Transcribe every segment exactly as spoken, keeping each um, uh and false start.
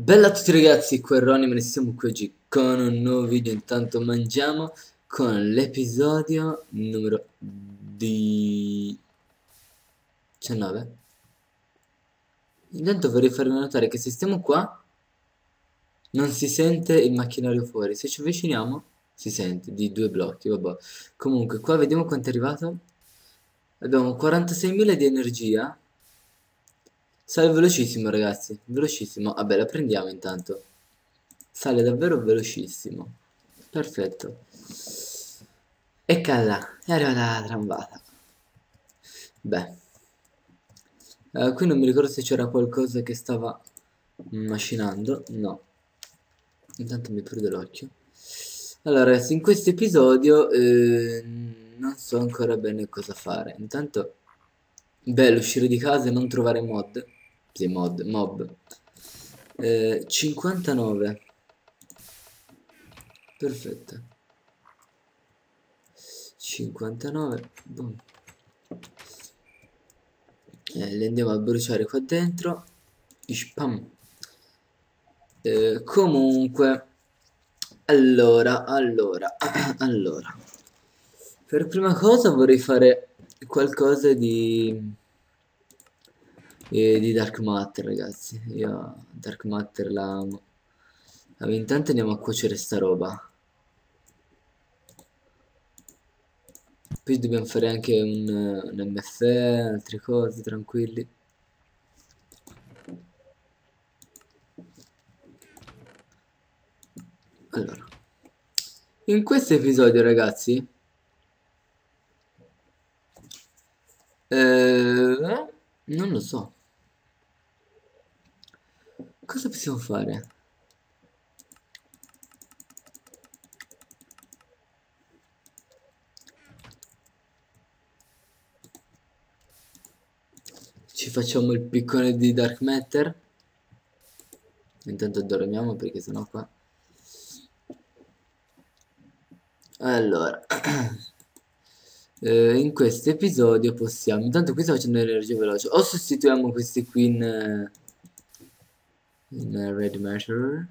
Bella a tutti ragazzi, qua è Ronnie, ne siamo qui oggi con un nuovo video. Intanto mangiamo con l'episodio numero diciannove. Intanto vorrei farvi notare che se stiamo qua non si sente il macchinario fuori, se ci avviciniamo si sente, di due blocchi, vabbè. Comunque qua vediamo quanto è arrivato. Abbiamo quarantaseimila di energia. Sale velocissimo ragazzi, velocissimo. Vabbè, la prendiamo intanto. Sale davvero velocissimo. Perfetto. E calla, è arrivata la trambata. Beh. Eh, qui non mi ricordo se c'era qualcosa che stava macinando. No. Intanto mi prude l'occhio. Allora ragazzi, in questo episodio eh, non so ancora bene cosa fare. Intanto, bello uscire di casa e non trovare mod. Sì, mod, mob. Eh, cinquantanove. Perfetto. cinquantanove. Boom. Eh, le andiamo a bruciare qua dentro. Spam. Eh, comunque, allora, allora, allora. Per prima cosa vorrei fare qualcosa di eh, di Dark Matter, ragazzi. Io Dark Matter la amo. Allora, intanto andiamo a cuocere sta roba. Poi dobbiamo fare anche un, un M F E, altre cose, tranquilli. Allora, in questo episodio, ragazzi, eh, non lo so. Cosa possiamo fare? Ci facciamo il piccone di Dark Matter. Intanto dormiamo perché sennò qua. Allora, eh, in questo episodio possiamo. Intanto qui sto facendo energia veloce. O sostituiamo questi qui in, eh, in Red Matter.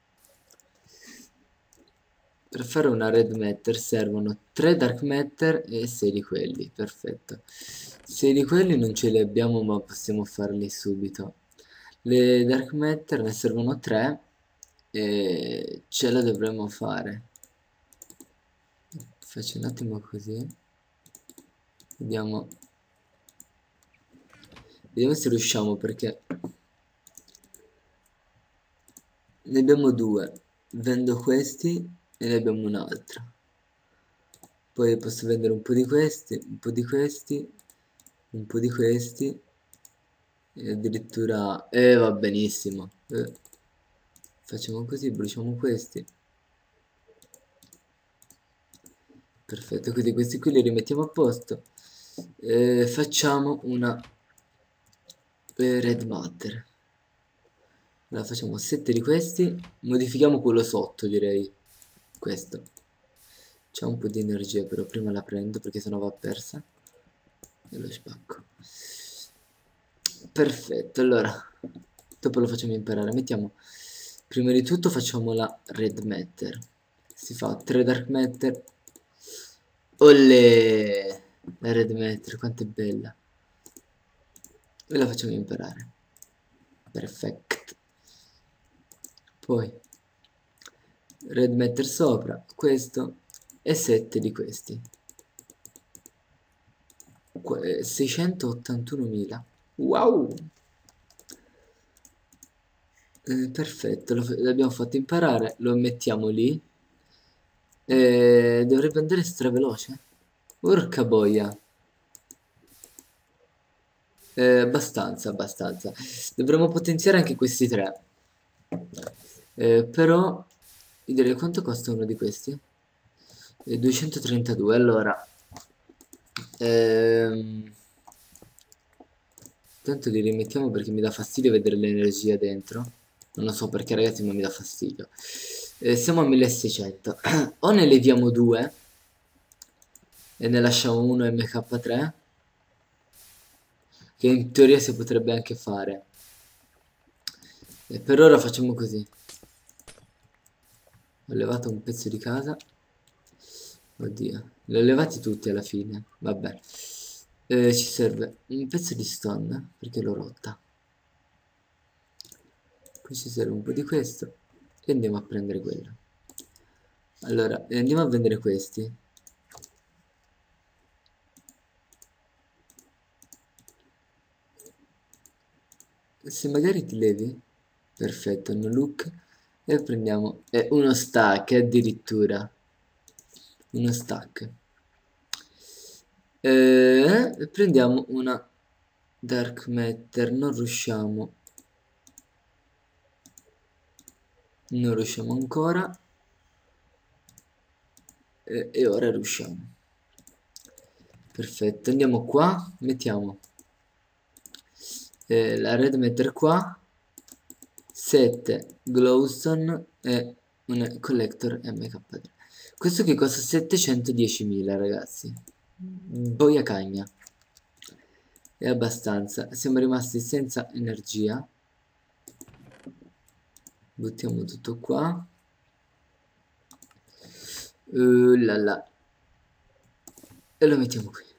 Per fare una Red Matter servono tre Dark Matter e sei di quelli. Perfetto. sei di quelli non ce li abbiamo, ma possiamo farli subito. Le Dark Matter ne servono tre e ce la dovremmo fare. Faccio un attimo così. Vediamo. Vediamo se riusciamo, perché ne abbiamo due. Vendo questi e ne abbiamo un'altra. Poi posso vendere un po' di questi, un po' di questi, un po' di questi. E addirittura... Eh, va benissimo. Eh. Facciamo così, bruciamo questi. Perfetto, quindi questi qui li rimettiamo a posto. Eh, facciamo una Red Matter. Allora facciamo sette di questi. Modifichiamo quello sotto, direi. Questo. C'è un po' di energia, però prima la prendo perché sennò va persa. E lo spacco. Perfetto, allora. Dopo lo facciamo imparare. Mettiamo... Prima di tutto facciamo la Red Matter. Si fa tre Dark Matter. Olè! La Red Matter, quanto è bella. E la facciamo imparare. Perfetto. Poi Red Matter sopra, questo e sette di questi. seicentottantunomila. Wow! Eh, perfetto, l'abbiamo fatto imparare, lo mettiamo lì. Eh, dovrebbe andare straveloce. Porca boia. Eh, abbastanza, abbastanza. Dovremmo potenziare anche questi tre. Eh, però, io direi quanto costa uno di questi? Eh, duecentotrentadue, allora. Ehm, tanto li rimettiamo perché mi dà fastidio vedere l'energia dentro. Non lo so perché ragazzi, ma mi dà fastidio. Eh, siamo a milleseicento. O ne leviamo due e ne lasciamo uno M K tre, che in teoria si potrebbe anche fare. E per ora facciamo così. Ho levato un pezzo di casa. Oddio, li ho levati tutti alla fine. Vabbè. Eh, ci serve un pezzo di stone perché l'ho rotta. Poi ci serve un po' di questo e andiamo a prendere quello. Allora, andiamo a vendere questi. Se magari ti levi, perfetto, no look, e prendiamo eh, uno stack addirittura. Uno stack. Eh, prendiamo una dark matter, non riusciamo. Non riusciamo ancora. Eh, e ora riusciamo. Perfetto, andiamo qua, mettiamo eh, la red matter qua, sette glowstone e un collector M K tre. Questo che costa settecentodiecimila, ragazzi. Boia cagna. È abbastanza. Siamo rimasti senza energia. Buttiamo tutto qua. Uh, là là. E lo mettiamo qui.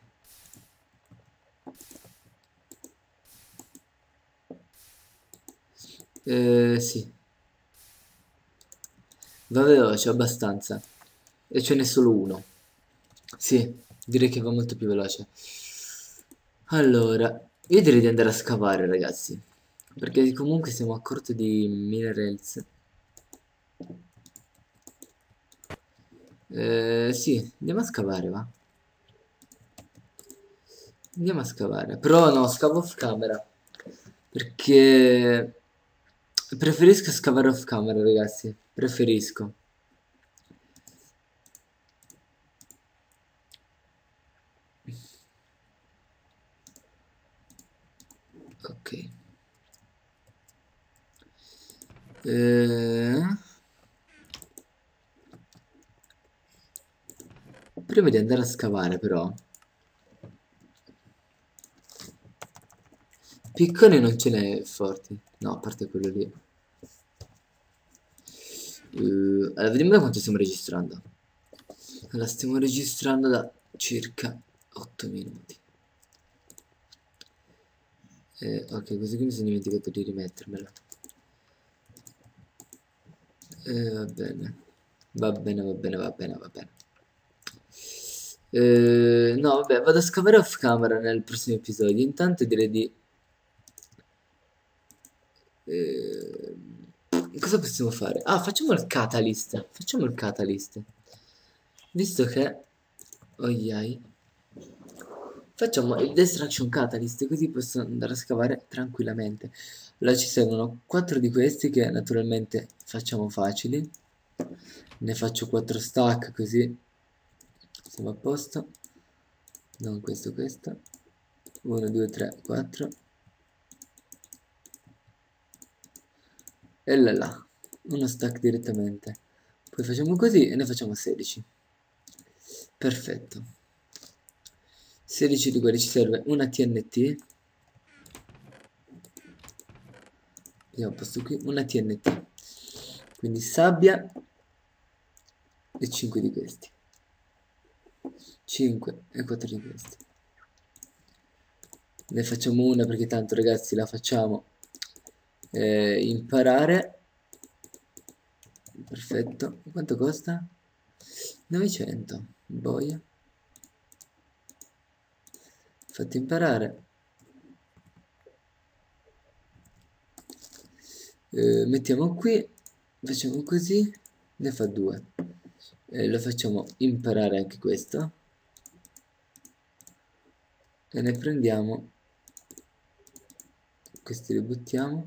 Eh, sì. Va veloce, abbastanza. E ce n'è solo uno. Sì, direi che va molto più veloce. Allora, io direi di andare a scavare, ragazzi. Perché comunque siamo a corto di minerals. Eh, sì, andiamo a scavare, va. Andiamo a scavare. Però no, scavo off camera. Perché preferisco scavare off camera, ragazzi. Preferisco. Ok. Eh... Prima di andare a scavare, però. Piccone non ce n'è forti. No, a parte quello lì. Uh, allora, vediamo da quanto stiamo registrando. Allora, stiamo registrando da circa otto minuti. Eh, ok, così qui mi sono dimenticato di rimettermelo. Eh, va bene. Va bene, va bene, va bene, va bene. Eh, no, vabbè, vado a scavare off camera nel prossimo episodio. Intanto direi di... Eh, cosa possiamo fare? Ah, facciamo il catalyst. Facciamo il catalyst. Visto che... Oh, yai. Facciamo il destruction catalyst, così posso andare a scavare tranquillamente. Allora ci servono quattro di questi che naturalmente facciamo facili. Ne faccio quattro stack così siamo a posto. Non questo, questo. uno, due, tre, quattro. E là là. Uno stack direttamente. Poi facciamo così e ne facciamo sedici. Perfetto. sedici di quelli ci serve una T N T. Andiamo a posto qui, una T N T. Quindi sabbia e cinque di questi. cinque e quattro di questi. Ne facciamo una perché tanto, ragazzi, la facciamo eh, imparare. Perfetto. Quanto costa? novecento. Boia. Fatti imparare. Eh, mettiamo qui, facciamo così, ne fa due. Eh, lo facciamo imparare anche questo. E ne prendiamo, questi li buttiamo.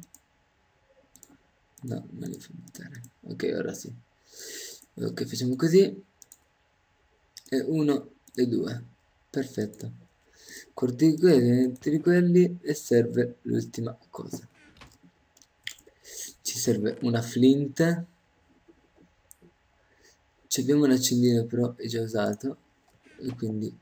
No, non li fa buttare. Ok, ora sì. Ok, facciamo così. E uno e due. Perfetto. Corti quelli, di quelli e serve l'ultima cosa. Ci serve una flint. Ci abbiamo un accendino però è già usato. E quindi...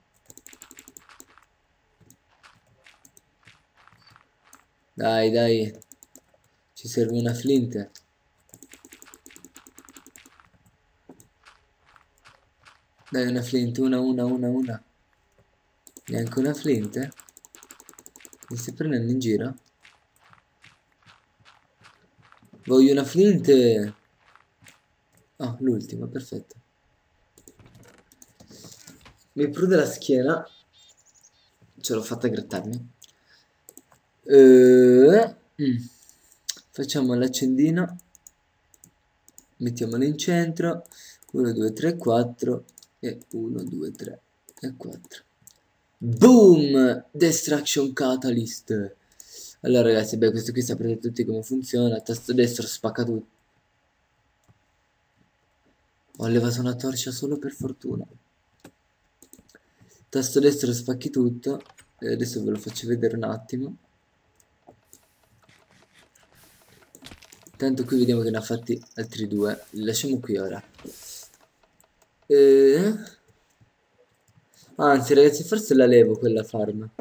Dai, dai. Ci serve una flint. Dai, una flint, una, una, una, una. Neanche una flint? Mi stai prendendo in giro? Voglio una flint. Oh, l'ultima, perfetto. Mi prude la schiena. Ce l'ho fatta grattarmi. Uh, mm. Facciamo l'accendino. Mettiamolo in centro. uno, due, tre, quattro. E uno, due, tre e quattro. Boom! Destruction Catalyst. Allora ragazzi, beh, questo qui saprete tutti come funziona. Tasto destro spacca tutto. Ho levato una torcia solo per fortuna. Tasto destro spacchi tutto. E adesso ve lo faccio vedere un attimo. Tanto qui vediamo che ne ha fatti altri due. Li lasciamo qui ora. E... Anzi ragazzi, forse la levo quella farm.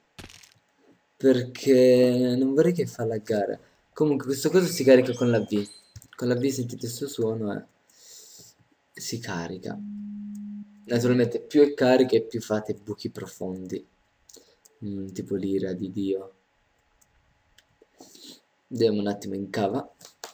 Perché non vorrei che fa laggare. Comunque questo coso si carica con la V. Con la V sentite il suo suono e si carica. Naturalmente più è carica e più fate buchi profondi. Mm, tipo l'ira di Dio. Andiamo un attimo in cava.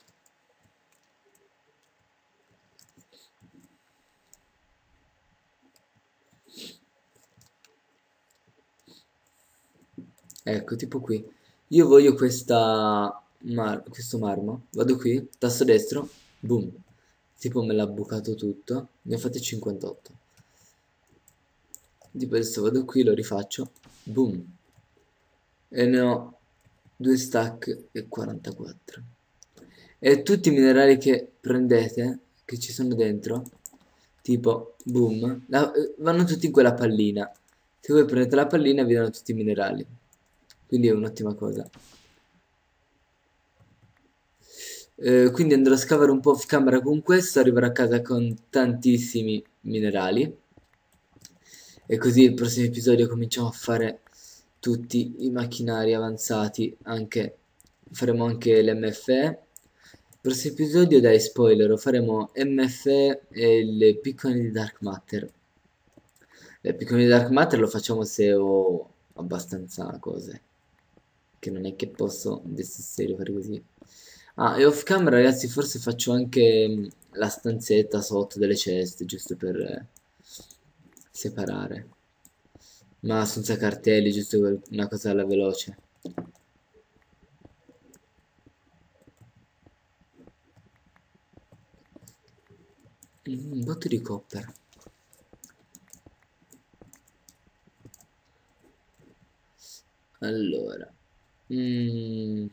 Ecco, tipo qui. Io voglio questa mar questo marmo. Vado qui, tasto destro, boom. Tipo me l'ha bucato tutto. Ne ho fatti cinquantotto. Tipo adesso vado qui, lo rifaccio. Boom. E ne ho due stack e quarantaquattro. E tutti i minerali che prendete, che ci sono dentro, tipo, boom, la, vanno tutti in quella pallina. Se voi prendete la pallina vi danno tutti i minerali. Quindi è un'ottima cosa. Eh, quindi andrò a scavare un po' off camera con questo, arriverò a casa con tantissimi minerali. E così il prossimo episodio cominciamo a fare tutti i macchinari avanzati, anche faremo anche l'M F E. Il prossimo episodio, dai, spoiler, faremo M F E e le piccole di Dark Matter. Le piccole di Dark Matter lo facciamo se ho abbastanza cose, che non è che posso adesso serio fare così. Ah, e off camera ragazzi forse faccio anche mh, la stanzetta sotto delle ceste, giusto per eh, separare. Ma senza cartelli, giusto per una cosa alla veloce. Mm, un botto di copper. Allora. Mm.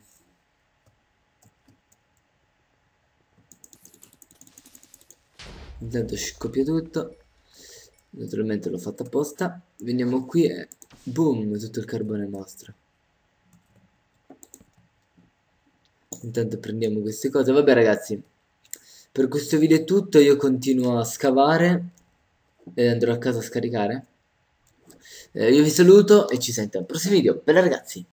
Intanto scoppia tutto. Naturalmente l'ho fatto apposta. Veniamo qui e boom, tutto il carbone nostro. Intanto prendiamo queste cose. Vabbè ragazzi, per questo video è tutto. Io continuo a scavare e andrò a casa a scaricare. Eh, io vi saluto e ci sentiamo al prossimo video. Bella ragazzi!